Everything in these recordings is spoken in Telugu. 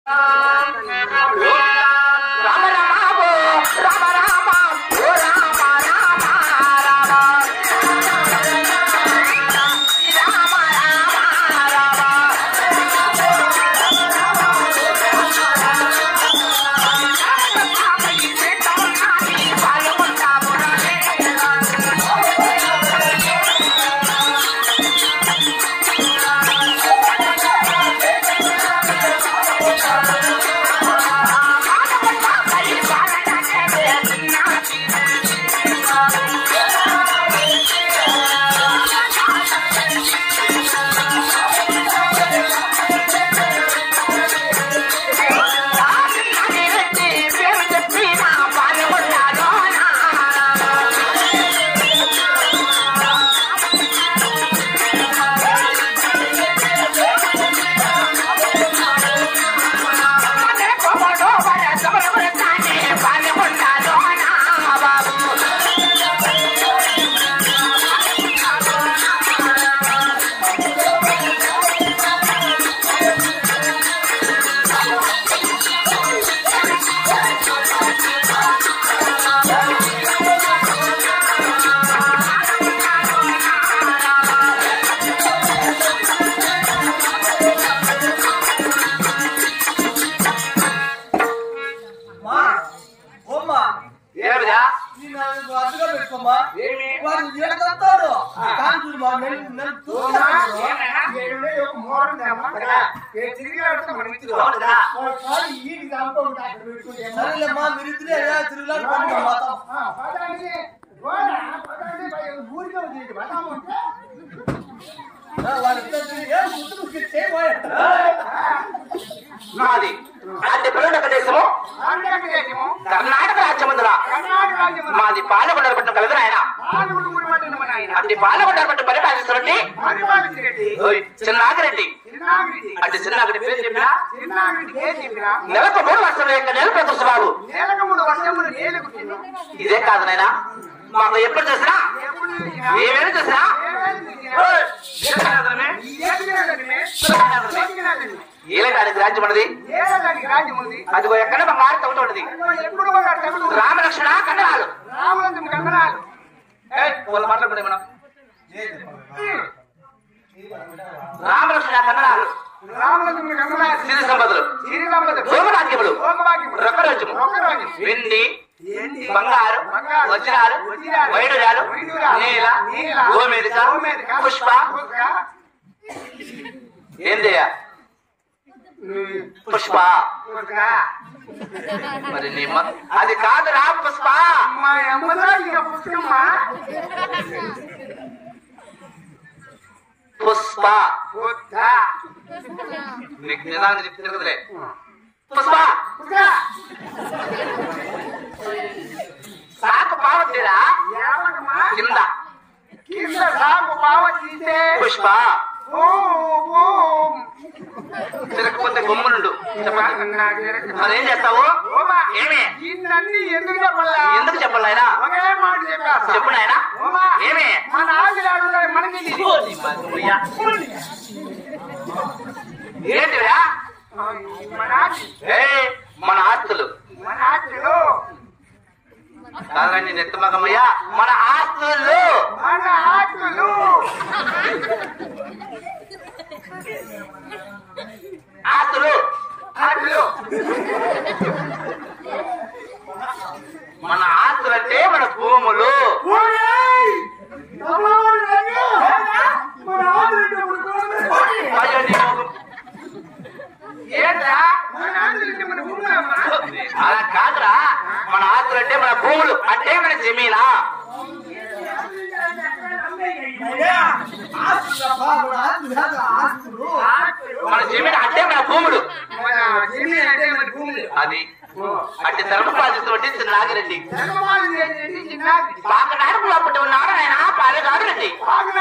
కర్ణాటక రాజ్యమందుల మాది పాలకొండ పట్టణం కలదు నాయన. అది పాలకొండ పట్టణం పరిపాలిస్తున్నట్టు చిన్నాగిరెడ్డి అంటే చిన్నాగిరెడ్డి పేరు చెప్పినా నెలకు 3 వర్షముల యొక్క నెల ప్రదర్శనాలు ఇదే కాదు నాయన. మాకు ఎప్పుడు చేసినా ఏమేమి చేసినా ఏలడానికి రాజ్యం ఉన్నది. అదిగో ఎక్కడ బంగారు తవ్వుతూ ఉన్నది. రామలక్ష్మణ కండరాలు వాళ్ళు మాట్లాడుకునే మనం రామలక్ష్మణ కండరాలు సిరి సంపదలు భోగభాగ్యములు రొక్కరాజ్యము వెండి బంగారు వజ్రాలు వైడూర్యాలు నీల గోమేదిక పుష్ప ఏందయ్యా పుష్ప మరి అది కాదురా పుష్ప పుష్ప నీకు నిదానం చెప్తే కదలే పుష్ప సాకు పావతీరా కింద సాకు పావతీసే పుష్ప తిరగకపోతే గమ్మునుండు. మరి ఏం చేస్తావు? ఏమే ఎందుకు చెప్పాలి ఆయన? చెప్పు నాయన ఏమే ఏంటివా? మన ఆస్తులు కాదండి నెత్తమగమయ్యా మన ఆస్తులు ఆస్తులు మన ఆస్తులు అంటే మన భూములు. అలా కాదురా మన ఆస్తులు అంటే మన భూములు అంటే మన జమీనా. మన జమీన్ అంటే మన భూములు. అది అంటే ధర్మ బాధ్యత చిన్నాగిరెడ్డి పాకనాటకులో పుట్టి ఉన్నాడు ఆయన పాలగారెడ్డి.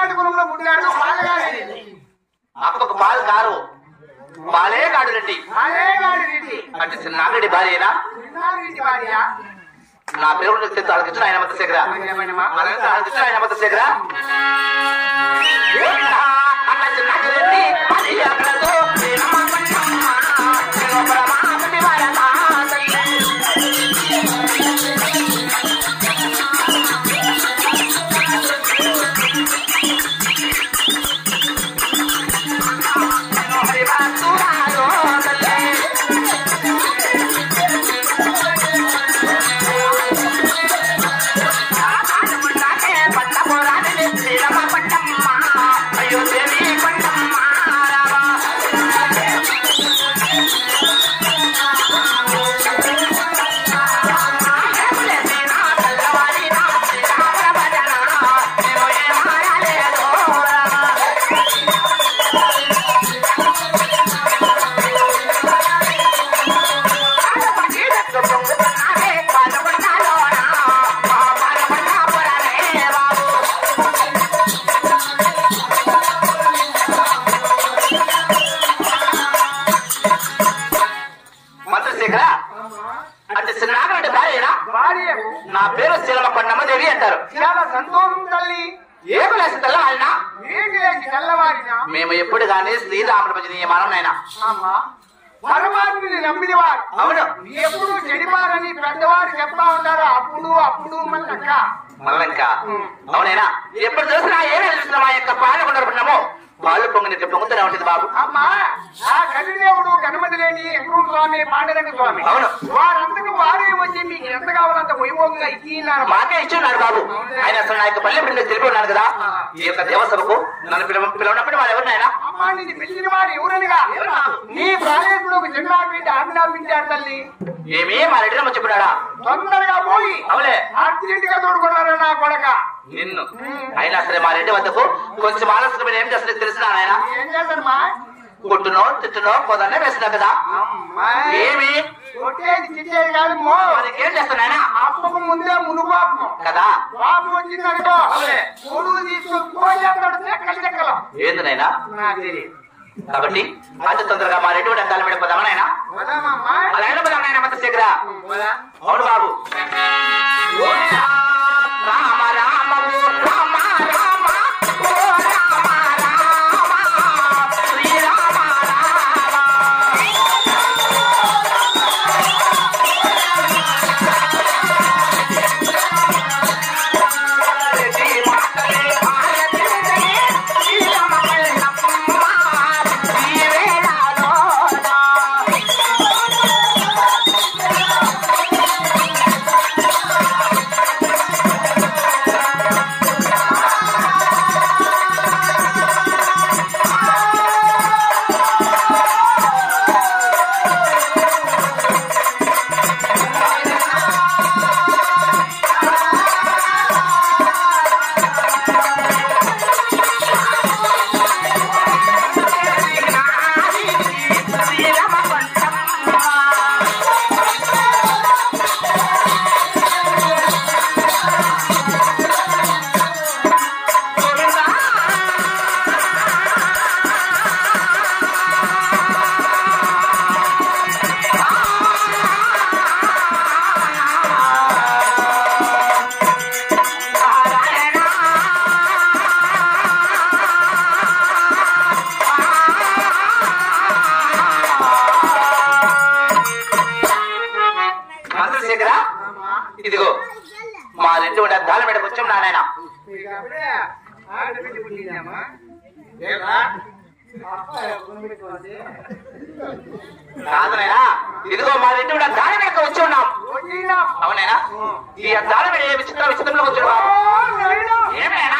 అప్పకు పాలు కారు పాలేగాడు రెడ్డి అంటే చిన్నాగిరెడ్డి భార్యనా? నా పేరు ఆలోచించిన ఆయన మత శేఖర ఆలోచించిన ఆయన మత శేఖర అన్న చిన్నాగిరెడ్డి మంత్రశేఖర అంటే శ్రీనాగరెడ్డి భార్యనా? భార్య. నా పేరు శీలమ కొండమ్మదేవి అంటారు. చాలా సంతోషం తల్లి. ఏమి లేసి తెల్లవారిన ఏంటి లేచి తెల్లవారిన మేము ఎప్పుడు గానీ శ్రీరాముడి భజనీయమానం నాయన. అమ్మా పరమాత్మని నమ్మినవారు. అవును. ఎప్పుడు చెడిపారని పెద్దవారు చెప్తా ఉంటారు. అప్పుడు అప్పుడు మళ్ళక్క మళ్ళంకా అవునైనా ఎప్పుడు చూసినా ఏమే చూసినా మా యొక్క పాలకొండరుకున్నామో పాలు పొంగినట్టు పొంగుతూనే ఉంటుంది బాబు. అమ్మా ఆ కవిదేవుడు గణపతి లేని ఎంకూరు స్వామి పాండురంగ స్వామి అవును. వారంతకు వారే వచ్చి మీకు ఎంత కావాలంత వైభవంగా ఇచ్చిన్నారు. మాకే ఇచ్చి ఉన్నాడు బాబు. ఆయన అసలు నా యొక్క పల్లె పిల్లలు తెలిపి ఉన్నాడు కదా. ఈ యొక్క దేవసభకు నన్ను పిలవనప్పుడు వాళ్ళు ఎవరు నాయన? అమ్మా నిన్ను పిలిచిన వారు ఎవరనగా నీ ప్రాణేశ్వరుడు ఒక చిన్న బిడ్డ ఆజ్ఞాపించాడు తల్లి. ఏమీ మా రెడ్డి చెప్పాడా? తొందరగా పోయి అవులే అర్జెంట్ గా తోడుకున్నారు నా కొడక. నిన్ను అయినా సరే మా రెడ్డి వద్దకు కొంచెం ఆలస్యం ఏం చేస్తుంది తెలిసినా ఆయన? ఏం చేశారమ్మా? కొట్టునో తిట్టునో పోదన్నే వేసినా కదా. ఏమి కొట్టేది తిట్టేది కాదు. ఏం చేస్తున్నాయన? అప్పకు ముందే మునుపాపం కదా. పాపం వచ్చిందనుకో కొడుకు తీసుకొని పోయి చెక్కలు ఏంది నాయనా? నాకు తెలియదు. కాబట్టి అంత తొందరగా మా రెడ్డి అద్దాల మీద పోదామా నాయన? అలా అయినా పోదాం నాయన మంత్రశేఖర. అవును బాబు. రామ రామ రామ రామ ఓ రామ రామ శ్రీరామ రామ. రెడ్డి మాటలే ఆలకించని శ్రీరామ కళ్ళమ్మ ఈ వేళలోన. శ్రీరామ కొండమ్మ. మంత్రశేఖర ఇదిగో మా రెండు అద్దాల మీద కొంచెం నాయన. కాదనైనా ఇదిగో మా రెండు అద్దాల మీద వచ్చి ఉన్నాం. అవునైనా ఈ అద్దాల మీద ఏ విచిత్రంలో వచ్చాడు బాబు? ఏమైనా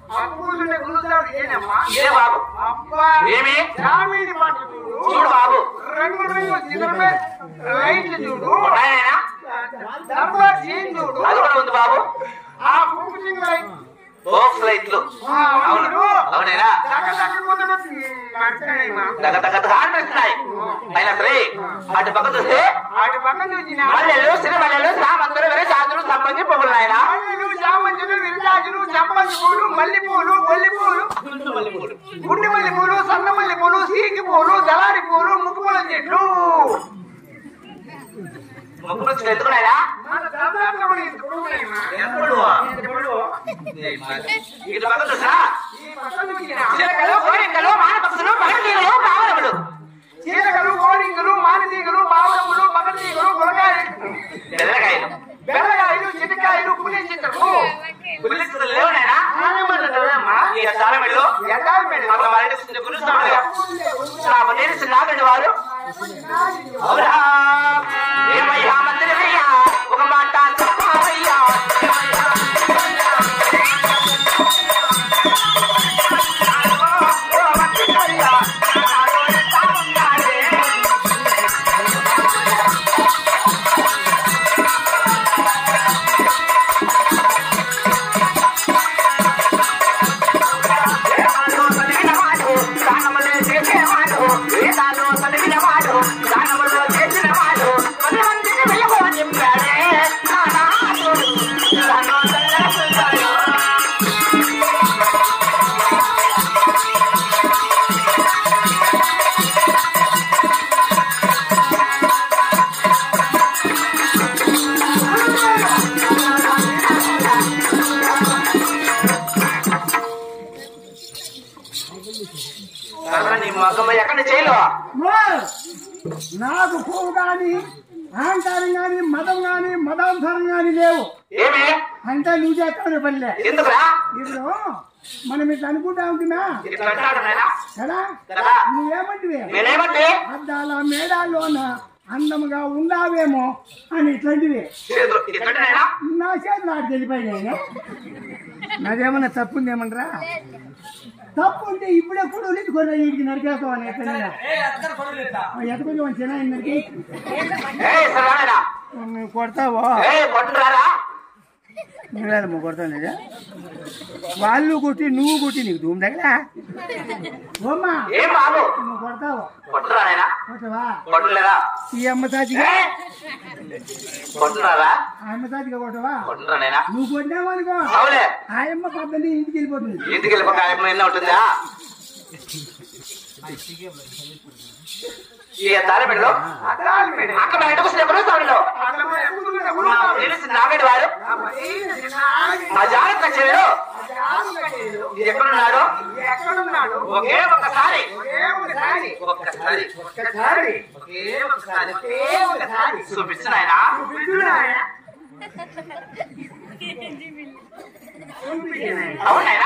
ఏ బాబు? ఏమి చూడు బాబు. రంగు రంగు చిత్రమే లైట్లు చూడు. ఉన్నాయనైనా? దర్బార్ సీన్ చూడు. అది కూడా ఉంది బాబు. ఆ ఫోకసింగ్ లైట్ బాక్స్ లైట్లు. అవును అవునైనా అనిపిస్తున్నాయి. అయినా సరే అటు పక్క చూస్తే అటు పక్కన చూసిన మల్లెలు సిరిమల్లెలు సామంతులు విరజాజులు సంబంధి పువ్వులు నాయన. మల్లెలు చామంతులు విరజాజులు సంబంధి పూలు మల్లి పూలు గొల్లి పూలు గుండె మల్లి పూలు సన్న మల్లి పూలు సీకి పూలు దళారి పూలు ముక్కుపూల చెట్లు. ముగ్గురు వచ్చి ఎత్తుకున్నాయా? మన దాదాపు ఇటు పక్క చూసినా ఈ పక్కన చూసిన చిలకలు కోరికలు మానపక్షులు పగటీలు పావురములు చీలకలు కోరింకలు మానతీగలు పావురములు పగతీగలు గులకాయలు తెల్లకాయలు బెల్లకాయలు చిటికాయలు పులి చిత్రలు పులిస్తులు లేవునైనా? ఈ అద్దాల మెడలో ఎండాలి మేడం అక్కడ వారి గురుస్తాడు నాకు తెలిసి నాగండి వారు. అవునా ఏమయ్యా మందిరమయ్యా ఒక మాట చెప్పావయ్యా. వేదాలు చదివిన వాడు దానములు చేసేవాడు వేదాలు చదివిన వాడు దానములు నాకు పువ్వు కానీ అహంకారం కానీ మతం కానీ మతాంతరం కానీ లేవు. ఏమి అంటే నువ్వు చేస్తావు పనిలే. ఎందుకురా ఇప్పుడు మనం ఇట్లా అనుకుంటా ఉంటున్నా ఇట్లా అంటాడు నాయనా కదా. నువ్వేమంటివి నేనేమంటే అద్దాల మేడాల్లోన అందముగా ఉండావేమో అని ఇట్లాంటివి నా చేతులు ఆడికి వెళ్ళిపోయినాయి. నాదేమన్నా తప్పు ఉందేమనరా? తప్పు ఉంటే ఇప్పుడే కూడా కొద్దిగా ఇంటికి నరికేస్తావు అని ఎత్తకొంచెం చిన్న నరికి కొడతావో నువ్వేమో కొడతాను. వాళ్ళు కొట్టి నువ్వు కొట్టి నీకు ధూమ్ దగ్గర నువ్వు కొడతావు కొట్టవా? ఈ అమ్మ తాతిగా ఆ అమ్మ తాతిగా కొట్టవా? నువ్వు కొట్టావనుకో ఆ అమ్మ పద్ధతి ఇంటికి వెళ్ళిపోతుంది. ఇంటికి వెళ్ళిపోయి ఉంటుందా? తారబెడలో అక్కడ బయటకు నాగడి వారు ఆ జాగ్రత్త చెవిలో ఎక్కడున్నాడు? ఒకే ఒక్కసారి చూపిస్తున్నాయన అవునాయనా?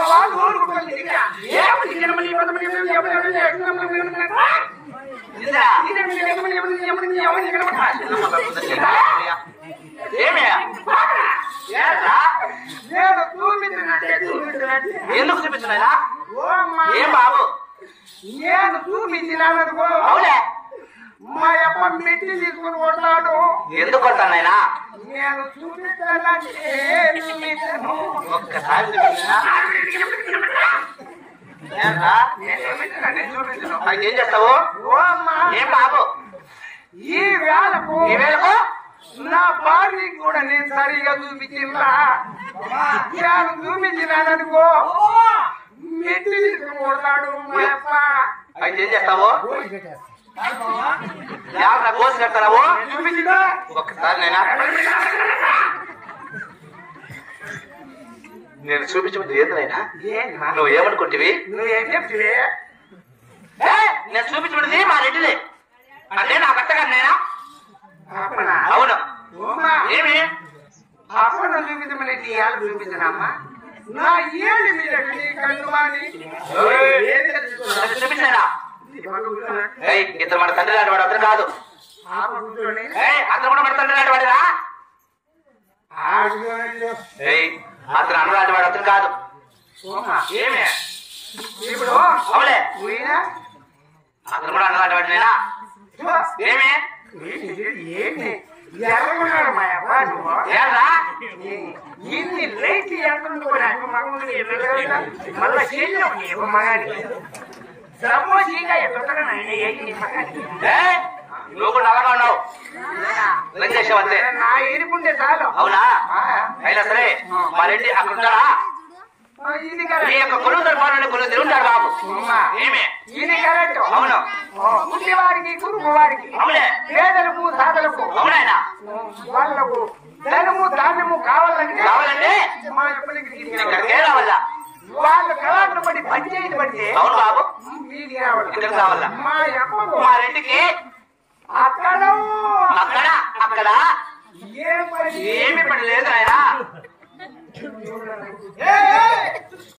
ఎందుకు చూపించున్నాయనా? ఏం బాబు నేను చూపించినాననుకో అవులే మా అప్ప మెట్టి తీసుకుని కొట్టాడు. ఎందుకు కొడతానైనా? నేను చూపించాలంటే ఒక్కసారి ఏం చేస్తావు? ఏం బాబు ఈ వేళకు నా భార్యకి కూడా నేను సరిగా చూపించిందా? నేను చూపించినాననుకో మెట్టి తీసుకుని కొడతాడు మా అప్ప. అయితే ఏం చేస్తావు? కోసి కడతావు? ఒక్కసారి నైనా నేను చూపించబోతుంది ఏంటనైనా? నువ్వు ఏమనుకుంటువి? నువ్వేం చెప్తివి? నేను చూపించబడింది మా రెడ్డిలే అంటే నా భర్త గారు నేనా? అవును. ఏమి అప్పుడు చూపించమని చూపించనమ్మా నా ఏడు మీద కళ్ళు మాని చూపించారా? ఇతను మన తండ్రి లాంటి వాడు అతను కాదు. అతను కూడా మన తండ్రి లాంటి వాడిరా? అతను అన్న లాంటి వాడు అతను కాదు. ఏమి ఇప్పుడు అవులే అతను కూడా అన్న లాంటి వాడు నేనా? ఏమి ఎర్రగున్నాడు మా అబ్బాయి. ఏరా ఇన్ని లేచి ఎర్రగుంటున్నాడు మళ్ళా చేసిన మగాని నువ్వు కూడా నల్లగా ఉన్నావు. చేసావు అంతే. నా ఏరుకుంటే చాలు. అవునా? అయినా సరే మా రెడ్డి అక్కడ ఉంటాడా? ఈ యొక్క కొలువు తరపాలని కొలువు తిరుగుంటాడు బాబు. ఏమి ఇది కరెక్ట్. అవును. పుట్టి వారికి కురుపు వారికి అవునే పేదలకు సాధలకు అవునాయన వాళ్ళకు ధనము ధాన్యము కావాలంటే మా ఎప్పటికీ ఇక్కడికే రావాలా? వాళ్ళు కళాకులు బట్టి పంచాయతీ పడితే అవును బాబు వీడికి రావాలి. ఇక్కడికి రావాలా? మా అప్పకు మా రెడ్డికి అక్కడ అక్కడ ఏమి పని లేదు ఆయన.